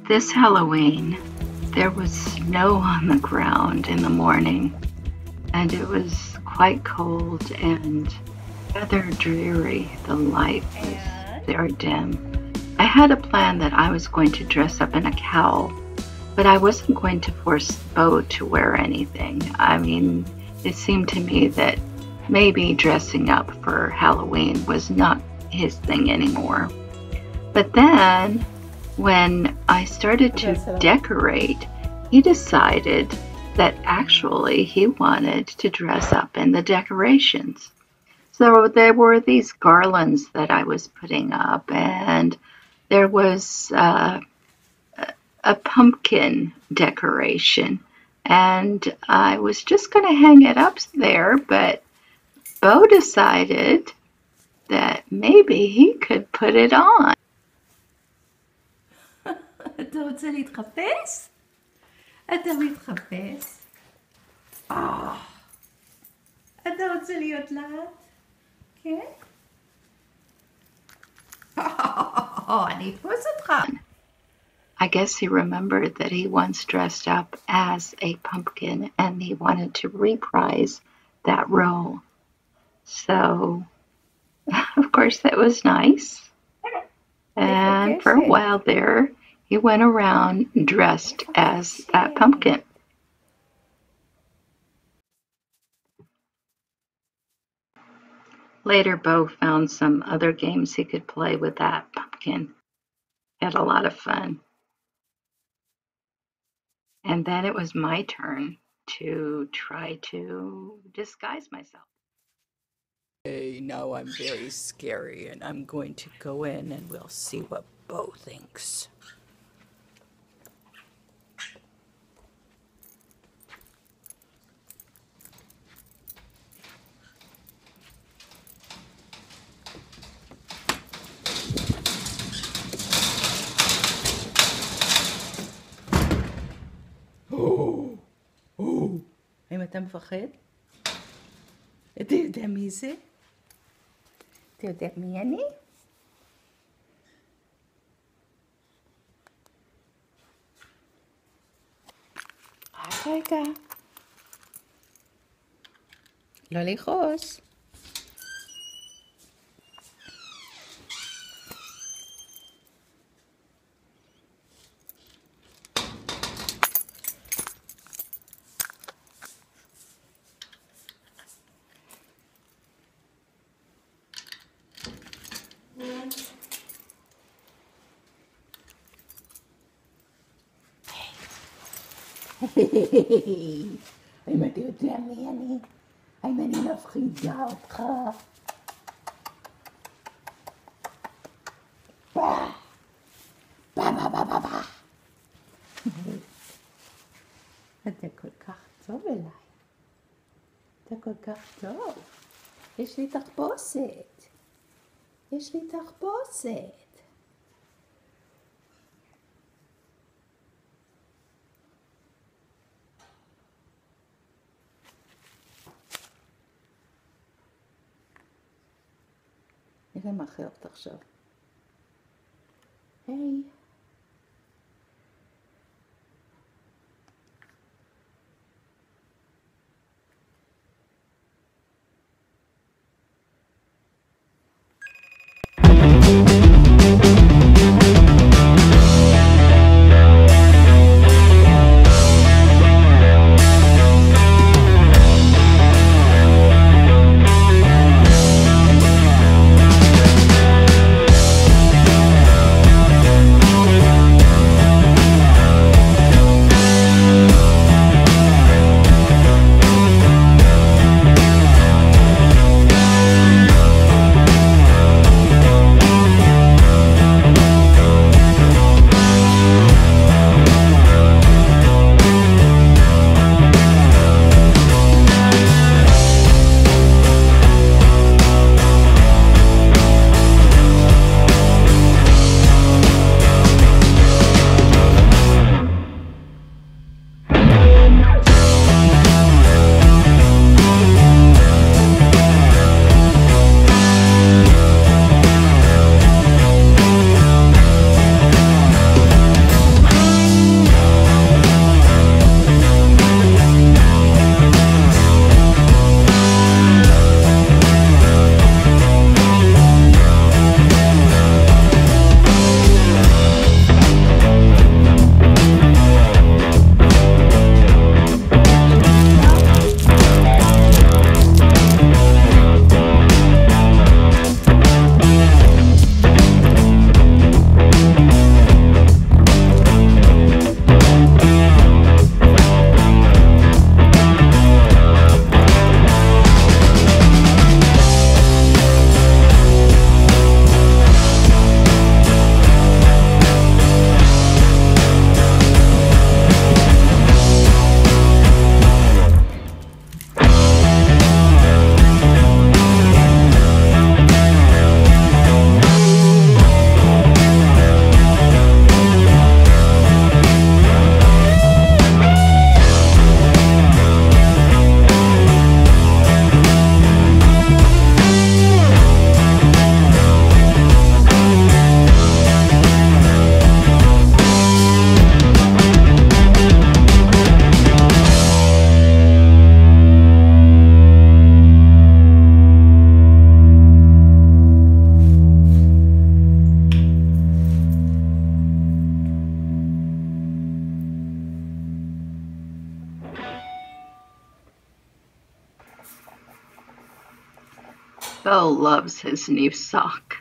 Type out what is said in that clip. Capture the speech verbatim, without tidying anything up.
This Halloween, there was snow on the ground in the morning, and it was quite cold and rather dreary. The light was very dim. I had a plan that I was going to dress up in a cowl, but I wasn't going to force Bo to wear anything. I mean, it seemed to me that maybe dressing up for Halloween was not his thing anymore. But then, when I started to decorate, he decided that actually he wanted to dress up in the decorations. So there were these garlands that I was putting up, and there was uh, a pumpkin decoration, and I was just going to hang it up there, but Bo decided that maybe he could put it on. אתה רוצה להתחפש? אתה מתחפש? אה, אתה רוצה להיות לאט? כן? אני אתפוס אותך. I guess he remembered that he once dressed up as a pumpkin and he wanted to reprise that role. So, of course, that was nice. And for a while there, he went around dressed as that pumpkin. Later, Bo found some other games he could play with that pumpkin. Had a lot of fun. And then it was my turn to try to disguise myself. Hey, now I'm very scary, and I'm going to go in and we'll see what Bo thinks. האם אתה מפחד? אתה יודע מי זה? אתה יודע מי אני? רק רגע. לא לכעוס. האם אתה יודע מי אני? האם אני מפחידה אותך? בא! בא בא בא בא בא! אתה כל כך טוב אליי. אתה כל כך טוב. יש לי תחפושת. יש לי תחפושת. נראה מה אחרי אותך עכשיו. היי. Phil loves his new sock.